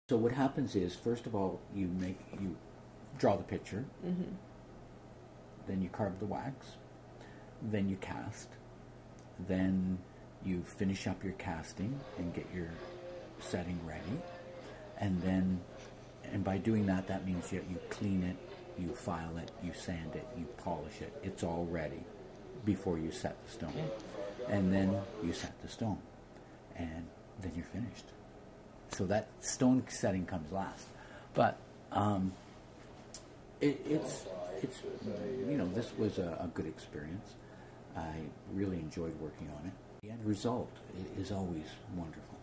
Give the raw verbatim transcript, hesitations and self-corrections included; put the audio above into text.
So what happens is, first of all, you make you draw the picture, Mm-hmm. then you carve the wax, then you cast, then you finish up your casting and get your setting ready, and then, and by doing that, that means you, you clean it, you file it, you sand it, you polish it. It's all ready before you set the stone. And then you set the stone, and then you're finished. So that stone setting comes last. But um, it, it's, it's, you know, this was a, a good experience. I really enjoyed working on it. The end result is always wonderful.